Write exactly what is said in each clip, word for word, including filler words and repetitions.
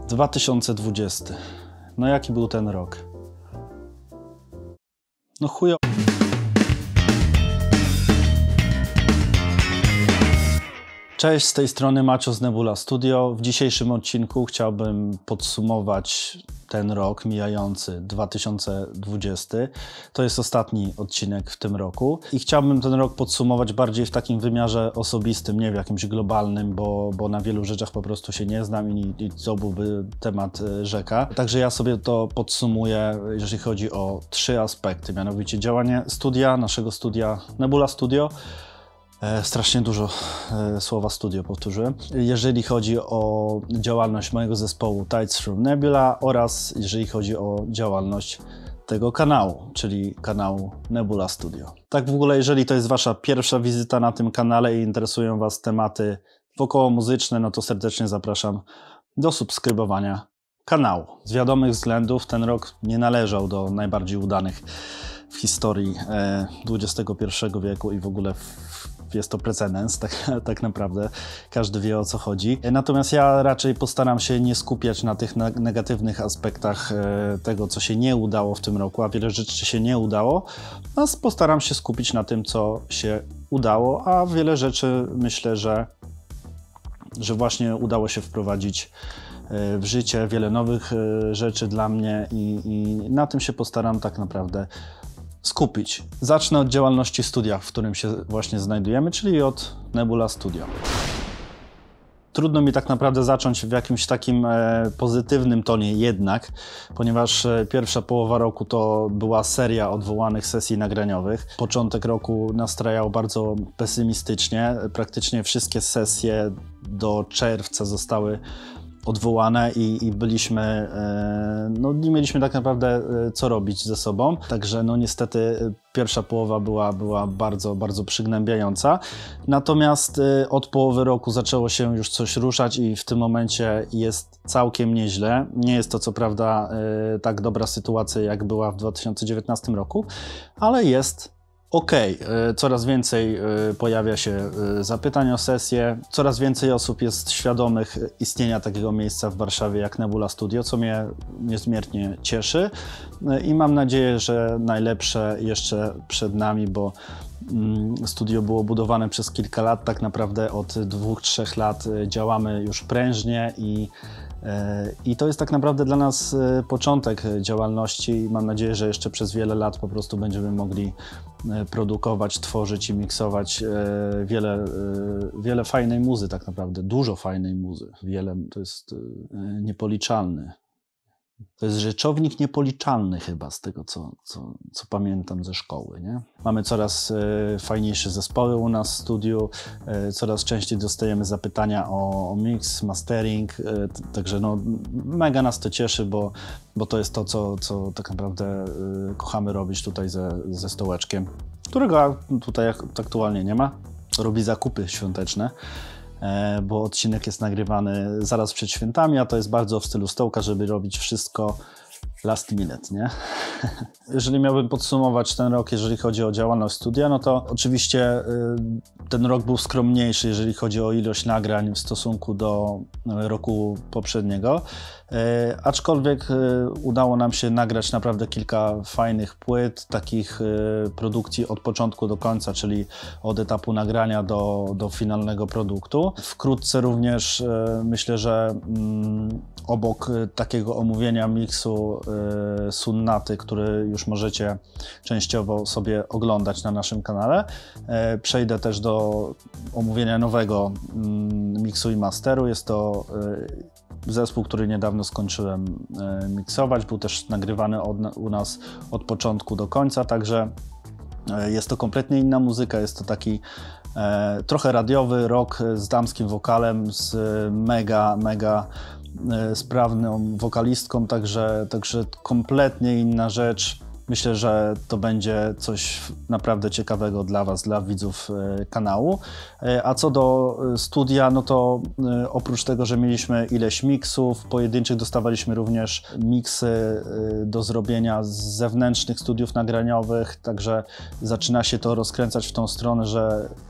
dwa tysiące dwudziesty. No jaki był ten rok? No chujo... Cześć, z tej strony Macio z Nebula Studio. W dzisiejszym odcinku chciałbym podsumować ten rok mijający, dwa tysiące dwudziesty. To jest ostatni odcinek w tym roku i chciałbym ten rok podsumować bardziej w takim wymiarze osobistym, nie w jakimś globalnym, bo, bo na wielu rzeczach po prostu się nie znam i, i to byłby temat rzeka. Także ja sobie to podsumuję, jeżeli chodzi o trzy aspekty, mianowicie działanie studia, naszego studia Nebula Studio. E, strasznie dużo e, słowa studio powtórzyłem. Jeżeli chodzi o działalność mojego zespołu Tides from Nebula oraz jeżeli chodzi o działalność tego kanału, czyli kanału Nebula Studio. Tak w ogóle, jeżeli to jest wasza pierwsza wizyta na tym kanale i interesują was tematy wokoło muzyczne, no to serdecznie zapraszam do subskrybowania kanału. Z wiadomych względów ten rok nie należał do najbardziej udanych w historii e, dwudziestego pierwszego wieku i w ogóle w jest to precedens, tak, tak naprawdę każdy wie, o co chodzi. Natomiast ja raczej postaram się nie skupiać na tych negatywnych aspektach tego, co się nie udało w tym roku, a wiele rzeczy się nie udało, a postaram się skupić na tym, co się udało, a wiele rzeczy myślę, że, że właśnie udało się wprowadzić w życie, wiele nowych rzeczy dla mnie i, i na tym się postaram tak naprawdę skupić. Zacznę od działalności studia, w którym się właśnie znajdujemy, czyli od Nebula Studio. Trudno mi tak naprawdę zacząć w jakimś takim e, pozytywnym tonie jednak, ponieważ e, pierwsza połowa roku to była seria odwołanych sesji nagraniowych. Początek roku nastrajał bardzo pesymistycznie. Praktycznie wszystkie sesje do czerwca zostały odwołane i, i byliśmy, e, no nie mieliśmy tak naprawdę e, co robić ze sobą, także no niestety pierwsza połowa była, była bardzo, bardzo przygnębiająca. Natomiast e, od połowy roku zaczęło się już coś ruszać i w tym momencie jest całkiem nieźle. Nie jest to co prawda e, tak dobra sytuacja, jak była w dwa tysiące dziewiętnastym roku, ale jest okej, okay. Coraz więcej pojawia się zapytań o sesję, coraz więcej osób jest świadomych istnienia takiego miejsca w Warszawie jak Nebula Studio, co mnie niezmiernie cieszy i mam nadzieję, że najlepsze jeszcze przed nami, bo studio było budowane przez kilka lat, tak naprawdę od dwóch, trzech lat działamy już prężnie i I to jest tak naprawdę dla nas początek działalności i mam nadzieję, że jeszcze przez wiele lat po prostu będziemy mogli produkować, tworzyć i miksować wiele, wiele fajnej muzy tak naprawdę, dużo fajnej muzy. Wiele, to jest niepoliczalny. To jest rzeczownik niepoliczalny chyba z tego, co, co, co pamiętam ze szkoły, nie? Mamy coraz e, fajniejsze zespoły u nas w studiu, e, coraz częściej dostajemy zapytania o, o mix, mastering, e, także no, mega nas to cieszy, bo, bo to jest to, co, co tak naprawdę e, kochamy robić tutaj ze, ze Stołeczkiem, którego tutaj aktualnie nie ma, robi zakupy świąteczne. Bo odcinek jest nagrywany zaraz przed świętami, a to jest bardzo w stylu Stołka, żeby robić wszystko last minute, nie? Jeżeli miałbym podsumować ten rok, jeżeli chodzi o działalność studia, no to oczywiście ten rok był skromniejszy, jeżeli chodzi o ilość nagrań w stosunku do roku poprzedniego, aczkolwiek udało nam się nagrać naprawdę kilka fajnych płyt, takich produkcji od początku do końca, czyli od etapu nagrania do, do finalnego produktu. Wkrótce również myślę, że obok takiego omówienia miksu Sunnaty, który już możecie częściowo sobie oglądać na naszym kanale, przejdę też do omówienia nowego miksu i masteru. Jest to zespół, który niedawno skończyłem miksować. Był też nagrywany od, u nas od początku do końca, także jest to kompletnie inna muzyka. Jest to taki e, trochę radiowy rock z damskim wokalem, z mega, mega e, sprawną wokalistką, także, także kompletnie inna rzecz. Myślę, że to będzie coś naprawdę ciekawego dla was, dla widzów kanału. A co do studia, no to oprócz tego, że mieliśmy ileś miksów pojedynczych, dostawaliśmy również miksy do zrobienia z zewnętrznych studiów nagraniowych, także zaczyna się to rozkręcać w tą stronę, że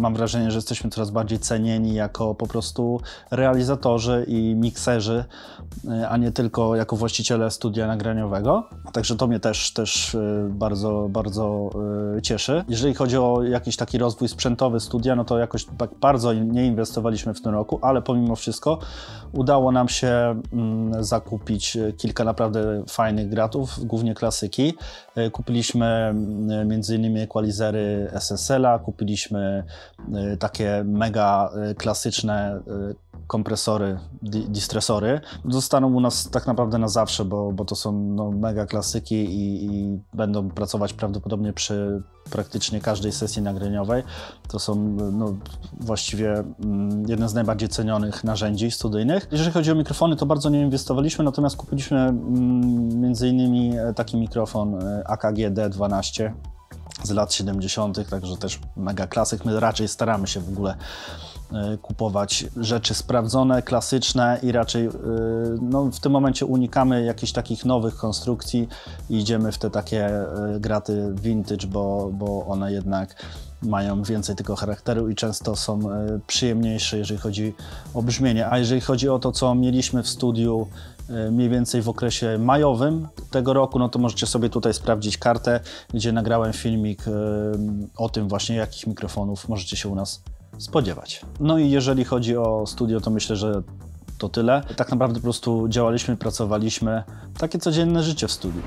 mam wrażenie, że jesteśmy coraz bardziej cenieni jako po prostu realizatorzy i mikserzy, a nie tylko jako właściciele studia nagraniowego. Także to mnie też, też bardzo, bardzo cieszy. Jeżeli chodzi o jakiś taki rozwój sprzętowy studia, no to jakoś tak bardzo nie inwestowaliśmy w tym roku, ale pomimo wszystko udało nam się zakupić kilka naprawdę fajnych gratów, głównie klasyki. Kupiliśmy między innymi equalizery S S L a, kupiliśmy takie mega klasyczne kompresory, distresory. Zostaną u nas tak naprawdę na zawsze, bo, bo to są no, mega klasyki i, i będą pracować prawdopodobnie przy praktycznie każdej sesji nagraniowej. To są no, właściwie mm, jedne z najbardziej cenionych narzędzi studyjnych. Jeżeli chodzi o mikrofony, to bardzo nie inwestowaliśmy, natomiast kupiliśmy mm, między innymi taki mikrofon A K G D dwanaście z lat siedemdziesiątych, także też mega klasyk. My raczej staramy się w ogóle kupować rzeczy sprawdzone, klasyczne i raczej no, w tym momencie unikamy jakichś takich nowych konstrukcji i idziemy w te takie graty vintage, bo, bo one jednak mają więcej tego charakteru i często są przyjemniejsze, jeżeli chodzi o brzmienie. A jeżeli chodzi o to, co mieliśmy w studiu mniej więcej w okresie majowym tego roku, no to możecie sobie tutaj sprawdzić kartę, gdzie nagrałem filmik o tym właśnie, jakich mikrofonów możecie się u nas spodziewać. No i jeżeli chodzi o studio, to myślę, że to tyle. Tak naprawdę po prostu działaliśmy, pracowaliśmy. Takie codzienne życie w studiu.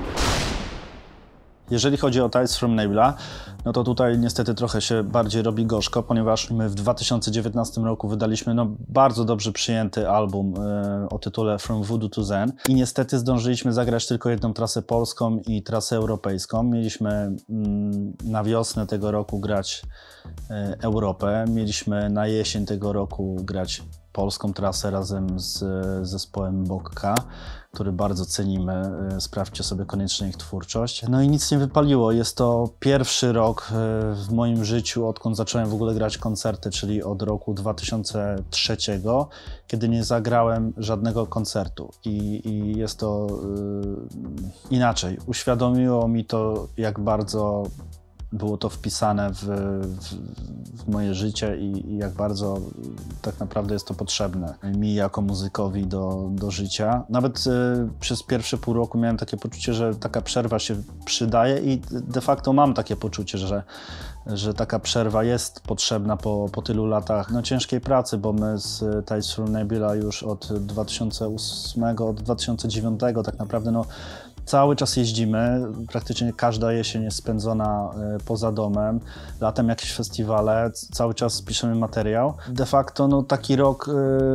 Jeżeli chodzi o Tides from Nebula, no to tutaj niestety trochę się bardziej robi gorzko, ponieważ my w dwa tysiące dziewiętnastym roku wydaliśmy no, bardzo dobrze przyjęty album y, o tytule From Voodoo to Zen i niestety zdążyliśmy zagrać tylko jedną trasę polską i trasę europejską. Mieliśmy y, na wiosnę tego roku grać y, Europę, mieliśmy na jesień tego roku grać polską trasę razem z zespołem Bokka, który bardzo cenimy. Sprawdźcie sobie koniecznie ich twórczość. No i nic nie wypaliło. Jest to pierwszy rok w moim życiu, odkąd zacząłem w ogóle grać koncerty, czyli od roku dwa tysiące trzeciego, kiedy nie zagrałem żadnego koncertu. I, i jest to yy, inaczej. Uświadomiło mi to, jak bardzo było to wpisane w, w, w moje życie i, i jak bardzo tak naprawdę jest to potrzebne mi jako muzykowi do, do życia. Nawet y, przez pierwsze pół roku miałem takie poczucie, że taka przerwa się przydaje i de facto mam takie poczucie, że, że taka przerwa jest potrzebna po, po tylu latach no, ciężkiej pracy, bo my z Tides from Nebula już od dwa tysiące ósmego, od dwa tysiące dziewiątego tak naprawdę no, cały czas jeździmy, praktycznie każda jesień jest spędzona poza domem, latem jakieś festiwale, cały czas piszemy materiał. De facto no, taki rok y,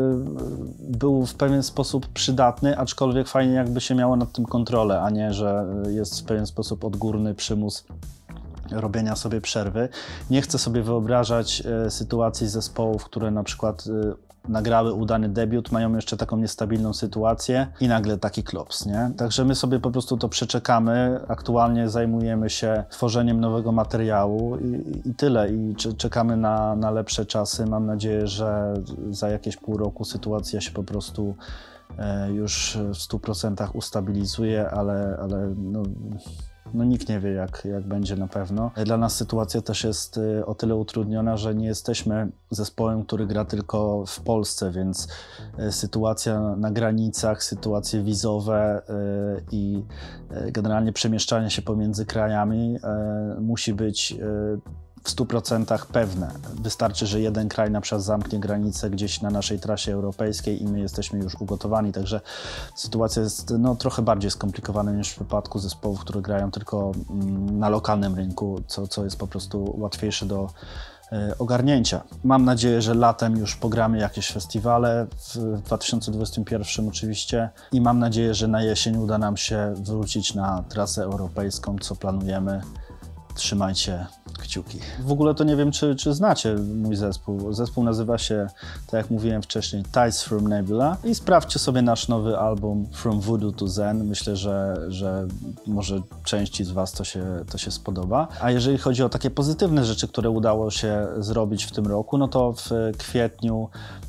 był w pewien sposób przydatny, aczkolwiek fajnie jakby się miało nad tym kontrolę, a nie, że jest w pewien sposób odgórny przymus robienia sobie przerwy. Nie chcę sobie wyobrażać y, sytuacji zespołów, które na przykład y, nagrały udany debiut, mają jeszcze taką niestabilną sytuację i nagle taki klops, nie? Także my sobie po prostu to przeczekamy. Aktualnie zajmujemy się tworzeniem nowego materiału i, i tyle. I czekamy na, na lepsze czasy. Mam nadzieję, że za jakieś pół roku sytuacja się po prostu e, już w stu procentach ustabilizuje, ale, ale no, no nikt nie wie, jak, jak będzie na pewno. Dla nas sytuacja też jest o tyle utrudniona, że nie jesteśmy zespołem, który gra tylko w Polsce, więc sytuacja na granicach, sytuacje wizowe i generalnie przemieszczanie się pomiędzy krajami musi być w stu procentach pewne. Wystarczy, że jeden kraj na przykład zamknie granicę gdzieś na naszej trasie europejskiej i my jesteśmy już ugotowani, także sytuacja jest no, trochę bardziej skomplikowana niż w przypadku zespołów, które grają tylko na lokalnym rynku, co, co jest po prostu łatwiejsze do ogarnięcia. Mam nadzieję, że latem już pogramy jakieś festiwale, w dwa tysiące dwudziestym pierwszym oczywiście i mam nadzieję, że na jesień uda nam się wrócić na trasę europejską, co planujemy. Trzymajcie kciuki. W ogóle to nie wiem, czy, czy znacie mój zespół. Zespół nazywa się, tak jak mówiłem wcześniej, Tides from Nebula i sprawdźcie sobie nasz nowy album From Voodoo to Zen. Myślę, że, że może części z Was to się, to się spodoba. A jeżeli chodzi o takie pozytywne rzeczy, które udało się zrobić w tym roku, no to w kwietniu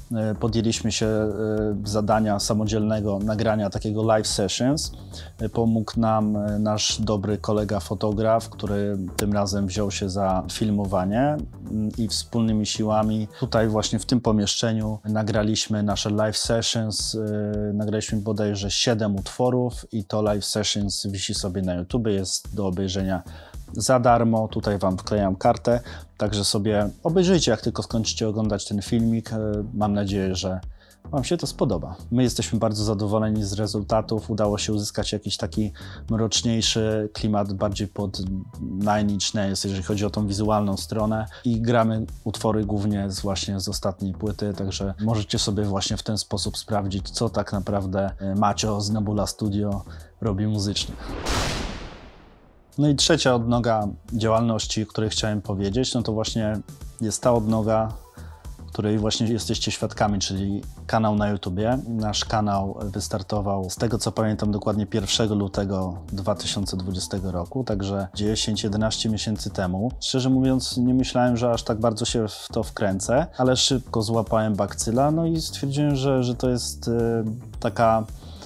podjęliśmy się zadania samodzielnego nagrania takiego live sessions. Pomógł nam nasz dobry kolega fotograf, który tym razem wziął się za filmowanie i wspólnymi siłami tutaj właśnie w tym pomieszczeniu nagraliśmy nasze live sessions. Nagraliśmy bodajże siedem utworów i to live sessions wisi sobie na YouTube, jest do obejrzenia za darmo. Tutaj Wam wklejam kartę, także sobie obejrzyjcie, jak tylko skończycie oglądać ten filmik. Mam nadzieję, że Wam się to spodoba. My jesteśmy bardzo zadowoleni z rezultatów. Udało się uzyskać jakiś taki mroczniejszy klimat, bardziej pod Nine Inch Nails, jeżeli chodzi o tą wizualną stronę. I gramy utwory głównie z właśnie z ostatniej płyty, także możecie sobie właśnie w ten sposób sprawdzić, co tak naprawdę Macio z Nebula Studio robi muzycznie. No i trzecia odnoga działalności, o której chciałem powiedzieć, no to właśnie jest ta odnoga, której właśnie jesteście świadkami, czyli kanał na YouTubie. Nasz kanał wystartował, z tego co pamiętam, dokładnie pierwszego lutego dwa tysiące dwudziestego roku, także dziesięć jedenaście miesięcy temu. Szczerze mówiąc, nie myślałem, że aż tak bardzo się w to wkręcę, ale szybko złapałem bakcyla, no i stwierdziłem, że, że to jest y, taka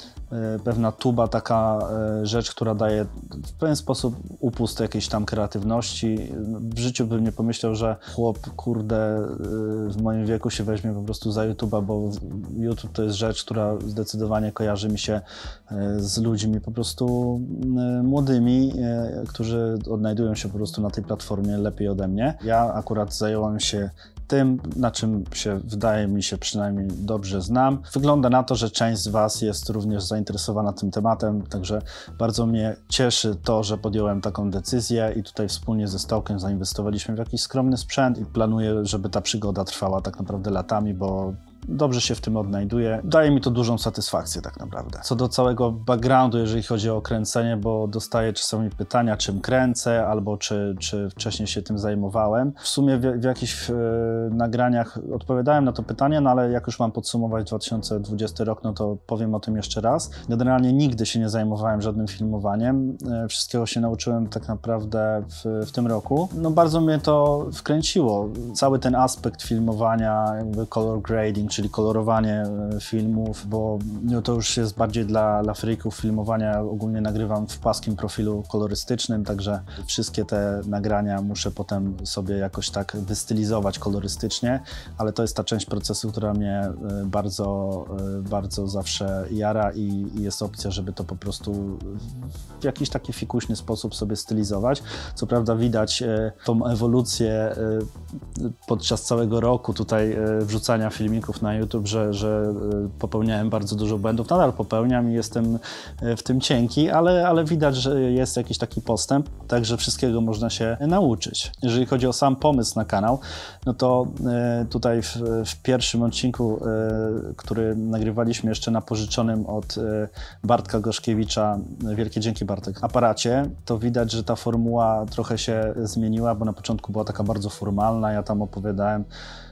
pewna tuba, taka rzecz, która daje w pewien sposób upust jakiejś tam kreatywności. W życiu bym nie pomyślał, że chłop, kurde, w moim wieku się weźmie po prostu za YouTube'a, bo YouTube to jest rzecz, która zdecydowanie kojarzy mi się z ludźmi po prostu młodymi, którzy odnajdują się po prostu na tej platformie lepiej ode mnie. Ja akurat zająłem się tym, na czym się, wydaje mi się, przynajmniej dobrze znam. Wygląda na to, że część z Was jest również zainteresowana tym tematem, także bardzo mnie cieszy to, że podjąłem taką decyzję i tutaj wspólnie ze Stołkiem zainwestowaliśmy w jakiś skromny sprzęt i planuję, żeby ta przygoda trwała tak naprawdę latami, bo dobrze się w tym odnajduję. Daje mi to dużą satysfakcję tak naprawdę. Co do całego backgroundu, jeżeli chodzi o kręcenie, bo dostaję czasami pytania, czym kręcę, albo czy, czy wcześniej się tym zajmowałem. W sumie w, w jakichś e, nagraniach odpowiadałem na to pytanie, no ale jak już mam podsumować dwa tysiące dwudziesty rok, no to powiem o tym jeszcze raz. Generalnie nigdy się nie zajmowałem żadnym filmowaniem. E, wszystkiego się nauczyłem tak naprawdę w, w tym roku. No bardzo mnie to wkręciło. Cały ten aspekt filmowania, jakby color grading, czyli kolorowanie filmów, bo no, to już jest bardziej dla, dla freaków filmowania. Ogólnie nagrywam w płaskim profilu kolorystycznym, także wszystkie te nagrania muszę potem sobie jakoś tak wystylizować kolorystycznie, ale to jest ta część procesu, która mnie bardzo, bardzo zawsze jara i, i jest opcja, żeby to po prostu w jakiś taki fikuśny sposób sobie stylizować. Co prawda widać tą ewolucję podczas całego roku tutaj wrzucania filmików na YouTube, że, że popełniałem bardzo dużo błędów. Nadal popełniam i jestem w tym cienki, ale, ale widać, że jest jakiś taki postęp, także wszystkiego można się nauczyć. Jeżeli chodzi o sam pomysł na kanał, no to tutaj w, w pierwszym odcinku, który nagrywaliśmy jeszcze na pożyczonym od Bartka Gorzkiewicza, wielkie dzięki Bartek, aparacie, to widać, że ta formuła trochę się zmieniła, bo na początku była taka bardzo formalna, ja tam opowiadałem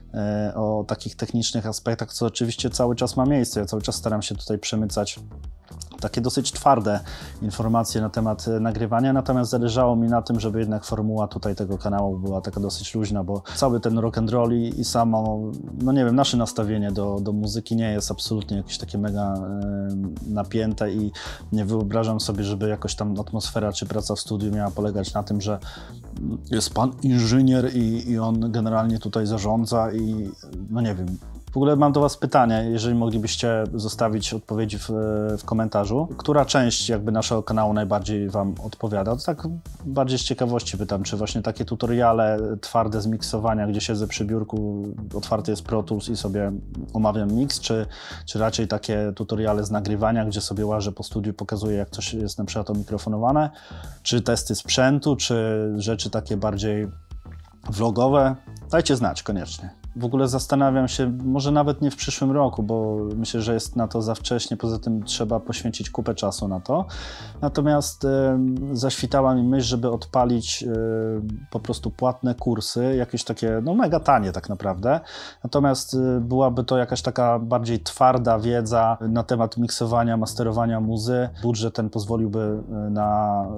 o takich technicznych aspektach, co oczywiście cały czas ma miejsce. Ja cały czas staram się tutaj przemycać takie dosyć twarde informacje na temat nagrywania, natomiast zależało mi na tym, żeby jednak formuła tutaj tego kanału była taka dosyć luźna, bo cały ten rock and roll i, i samo, no nie wiem, nasze nastawienie do, do muzyki nie jest absolutnie jakieś takie mega y, napięte i nie wyobrażam sobie, żeby jakoś tam atmosfera czy praca w studiu miała polegać na tym, że jest pan inżynier i, i on generalnie tutaj zarządza i no nie wiem. W ogóle mam do Was pytanie, jeżeli moglibyście zostawić odpowiedzi w, w komentarzu. Która część jakby naszego kanału najbardziej Wam odpowiada? To tak bardziej z ciekawości pytam, czy właśnie takie tutoriale twarde z miksowania, gdzie siedzę przy biurku, otwarty jest Pro Tools i sobie omawiam mix, czy, czy raczej takie tutoriale z nagrywania, gdzie sobie łażę po studiu, pokazuję, jak coś jest na przykład omikrofonowane, czy testy sprzętu, czy rzeczy takie bardziej vlogowe? Dajcie znać koniecznie. W ogóle zastanawiam się, może nawet nie w przyszłym roku, bo myślę, że jest na to za wcześnie, poza tym trzeba poświęcić kupę czasu na to. Natomiast e, zaświtała mi myśl, żeby odpalić e, po prostu płatne kursy, jakieś takie, no mega tanie tak naprawdę. Natomiast e, byłaby to jakaś taka bardziej twarda wiedza na temat miksowania, masterowania muzy. Budżet ten pozwoliłby na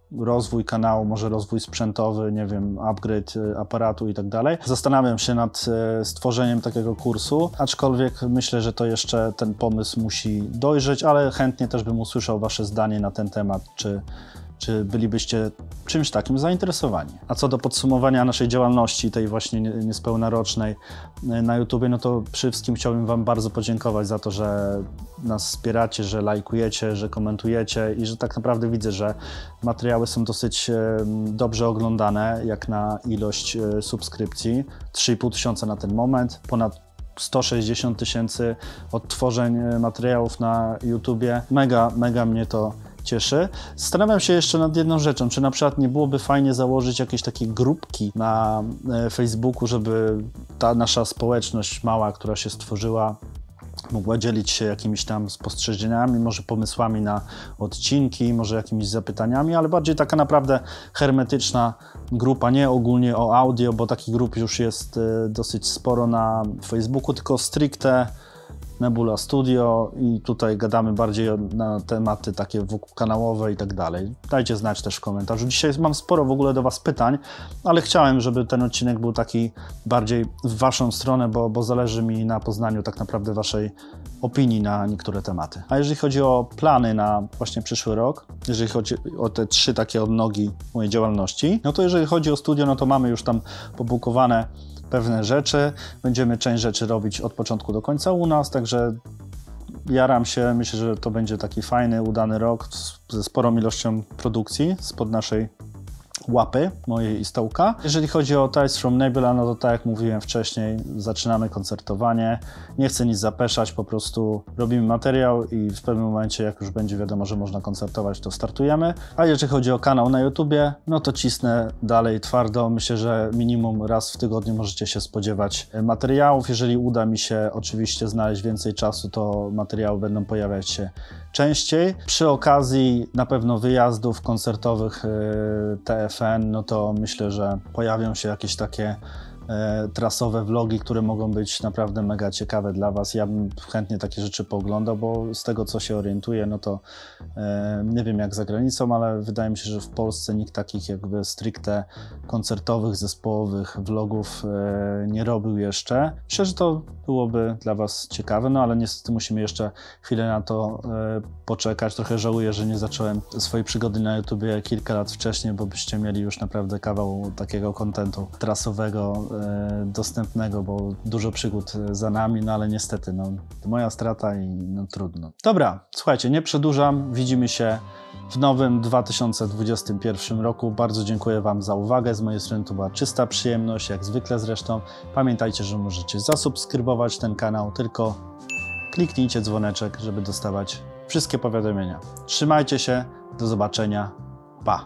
rozwój kanału, może rozwój sprzętowy, nie wiem, upgrade aparatu i tak dalej. Zastanawiam się nad stworzeniem takiego kursu, aczkolwiek myślę, że to jeszcze ten pomysł musi dojrzeć, ale chętnie też bym usłyszał wasze zdanie na ten temat, czy Czy bylibyście czymś takim zainteresowani? A co do podsumowania naszej działalności, tej właśnie niespełna rocznej na YouTubie, no to przede wszystkim chciałbym wam bardzo podziękować za to, że nas wspieracie, że lajkujecie, że komentujecie i że tak naprawdę widzę, że materiały są dosyć dobrze oglądane, jak na ilość subskrypcji. trzy i pół tysiąca na ten moment, ponad sto sześćdziesiąt tysięcy odtworzeń materiałów na YouTubie. Mega, mega mnie to cieszy. Zastanawiam się jeszcze nad jedną rzeczą, czy na przykład nie byłoby fajnie założyć jakieś takie grupki na Facebooku, żeby ta nasza społeczność mała, która się stworzyła, mogła dzielić się jakimiś tam spostrzeżeniami, może pomysłami na odcinki, może jakimiś zapytaniami, ale bardziej taka naprawdę hermetyczna grupa, nie ogólnie o audio, bo takich grup już jest dosyć sporo na Facebooku, tylko stricte Nebula Studio i tutaj gadamy bardziej na tematy takie kanałowe i tak dalej. Dajcie znać też w komentarzu. Dzisiaj mam sporo w ogóle do was pytań, ale chciałem, żeby ten odcinek był taki bardziej w waszą stronę, bo, bo zależy mi na poznaniu tak naprawdę waszej opinii na niektóre tematy. A jeżeli chodzi o plany na właśnie przyszły rok, jeżeli chodzi o te trzy takie odnogi mojej działalności, no to jeżeli chodzi o studio, no to mamy już tam pobukowane pewne rzeczy. Będziemy część rzeczy robić od początku do końca u nas, także jaram się. Myślę, że to będzie taki fajny, udany rok ze sporą ilością produkcji spod naszej łapy, mojej i Stołka. Jeżeli chodzi o Tales from Nebula, no to tak jak mówiłem wcześniej, zaczynamy koncertowanie. Nie chcę nic zapeszać, po prostu robimy materiał i w pewnym momencie, jak już będzie wiadomo, że można koncertować, to startujemy. A jeżeli chodzi o kanał na YouTubie, no to cisnę dalej twardo. Myślę, że minimum raz w tygodniu możecie się spodziewać materiałów. Jeżeli uda mi się oczywiście znaleźć więcej czasu, to materiały będą pojawiać się częściej. Przy okazji na pewno wyjazdów koncertowych T F N, no to myślę, że pojawią się jakieś takie e, trasowe vlogi, które mogą być naprawdę mega ciekawe dla was. Ja bym chętnie takie rzeczy pooglądał, bo z tego, co się orientuję, no to e, nie wiem jak za granicą, ale wydaje mi się, że w Polsce nikt takich jakby stricte koncertowych, zespołowych vlogów e, nie robił jeszcze. Myślę, że to byłoby dla was ciekawe, no ale niestety musimy jeszcze chwilę na to e, poczekać. Trochę żałuję, że nie zacząłem swojej przygody na YouTubie kilka lat wcześniej, bo byście mieli już naprawdę kawał takiego kontentu trasowego, e, dostępnego, bo dużo przygód za nami, no ale niestety, no, to moja strata i no trudno. Dobra, słuchajcie, nie przedłużam, widzimy się w nowym dwa tysiące dwudziestym pierwszym roku. Bardzo dziękuję wam za uwagę. Z mojej strony to była czysta przyjemność, jak zwykle zresztą. Pamiętajcie, że możecie zasubskrybować ten kanał, tylko kliknijcie dzwoneczek, żeby dostawać wszystkie powiadomienia. Trzymajcie się, do zobaczenia, pa!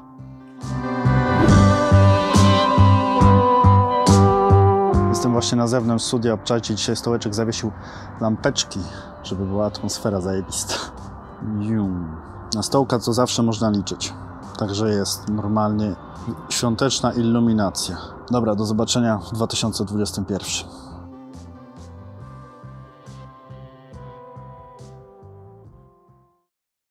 Jestem właśnie na zewnątrz studia, obczajcie, dzisiaj Stołeczek zawiesił lampeczki, żeby była atmosfera zajebista. Na Stołka to zawsze można liczyć, także jest normalnie świąteczna iluminacja. Dobra, do zobaczenia w dwa tysiące dwudziestym pierwszym.